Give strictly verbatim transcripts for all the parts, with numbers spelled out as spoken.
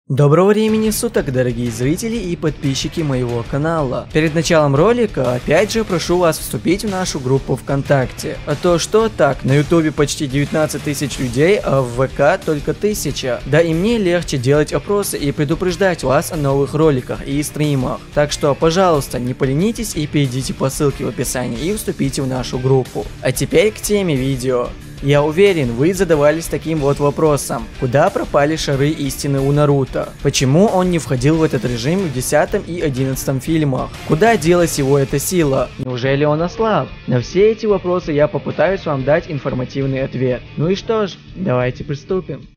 Доброго времени суток, дорогие зрители и подписчики моего канала. Перед началом ролика опять же прошу вас вступить в нашу группу ВКонтакте. А то что так, на ютубе почти девятнадцать тысяч людей, а в ВК только тысяча. Да и мне легче делать опросы и предупреждать вас о новых роликах и стримах. Так что, пожалуйста, не поленитесь и перейдите по ссылке в описании и вступите в нашу группу. А теперь к теме видео. Я уверен, вы задавались таким вот вопросом: куда пропали шары истины у Наруто? Почему он не входил в этот режим в десятом и одиннадцатом фильмах? Куда делась его эта сила? Неужели он ослаб? На все эти вопросы я попытаюсь вам дать информативный ответ. Ну и что ж, давайте приступим.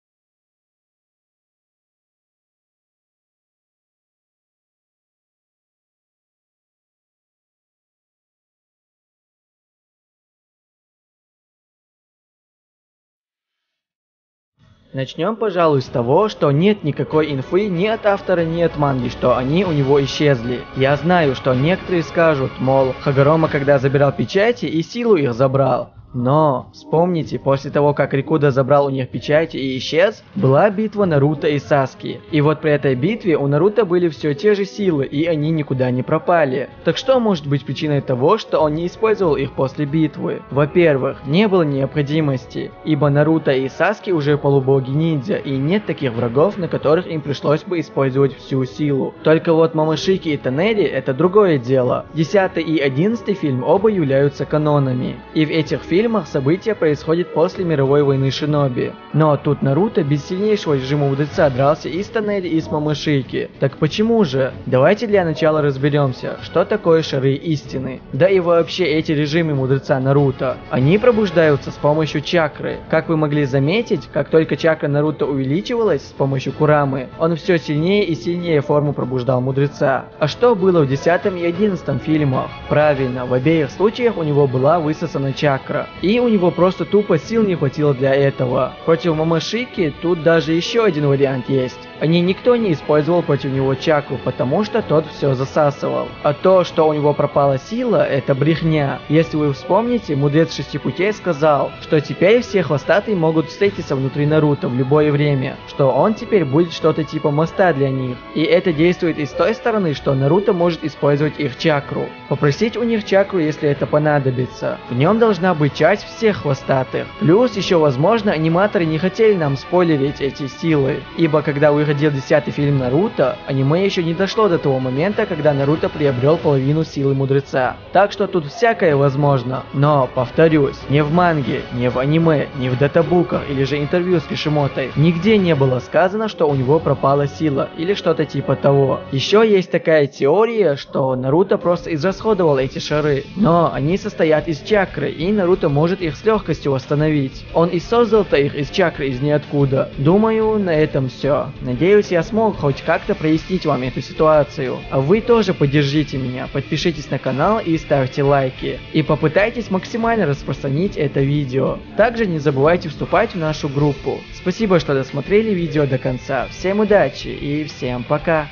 Начнем, пожалуй, с того, что нет никакой инфы ни от автора, ни от манги, что они у него исчезли. Я знаю, что некоторые скажут, мол, Хагорома когда забирал печати и силу их забрал. Но вспомните, после того, как Рикуда забрал у них печати и исчез, была битва Наруто и Саски. И вот при этой битве у Наруто были все те же силы, и они никуда не пропали. Так что может быть причиной того, что он не использовал их после битвы? Во-первых, не было необходимости, ибо Наруто и Саски уже полубоги ниндзя, и нет таких врагов, на которых им пришлось бы использовать всю силу. Только вот Момошики и Тоннери — это другое дело. Десятый и одиннадцатый фильм оба являются канонами, и в этих фильмах В фильмах события происходят после мировой войны Шиноби. Но тут Наруто без сильнейшего режима мудреца дрался и с Тоннери, и с Момошики. Так почему же? Давайте для начала разберемся, что такое шары истины. Да и вообще эти режимы мудреца Наруто. Они пробуждаются с помощью чакры. Как вы могли заметить, как только чакра Наруто увеличивалась с помощью Курамы, он все сильнее и сильнее форму пробуждал мудреца. А что было в десятом и одиннадцатом фильмах? Правильно, в обеих случаях у него была высосана чакра. И у него просто тупо сил не хватило для этого. Против Момошики тут даже еще один вариант есть. Они никто не использовал против него чакру, потому что тот все засасывал. А то, что у него пропала сила, это брехня. Если вы вспомните, мудрец шести путей сказал, что теперь все хвостатые могут встретиться внутри Наруто в любое время, что он теперь будет что-то типа моста для них. И это действует и с той стороны, что Наруто может использовать их чакру. Попросить у них чакру, если это понадобится. В нем должна быть часть всех хвостатых. Плюс еще, возможно, аниматоры не хотели нам спойлерить эти силы, ибо когда выходил десятый фильм Наруто, аниме еще не дошло до того момента, когда Наруто приобрел половину силы мудреца. Так что тут всякое возможно. Но, повторюсь, ни в манге, ни в аниме, ни в датабуках или же интервью с Кишимотой нигде не было сказано, что у него пропала сила или что-то типа того. Еще есть такая теория, что Наруто просто израсходовал эти шары, но они состоят из чакры, и Наруто может их с легкостью восстановить. Он и создал-то их из чакры из ниоткуда. Думаю, на этом все. Надеюсь, я смог хоть как-то прояснить вам эту ситуацию. А вы тоже поддержите меня, подпишитесь на канал и ставьте лайки. И попытайтесь максимально распространить это видео. Также не забывайте вступать в нашу группу. Спасибо, что досмотрели видео до конца. Всем удачи и всем пока.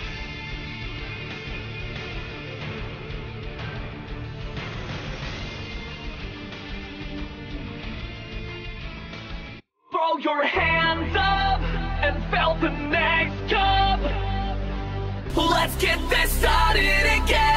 Throw your hands up and fill the next cup. Let's get this started again.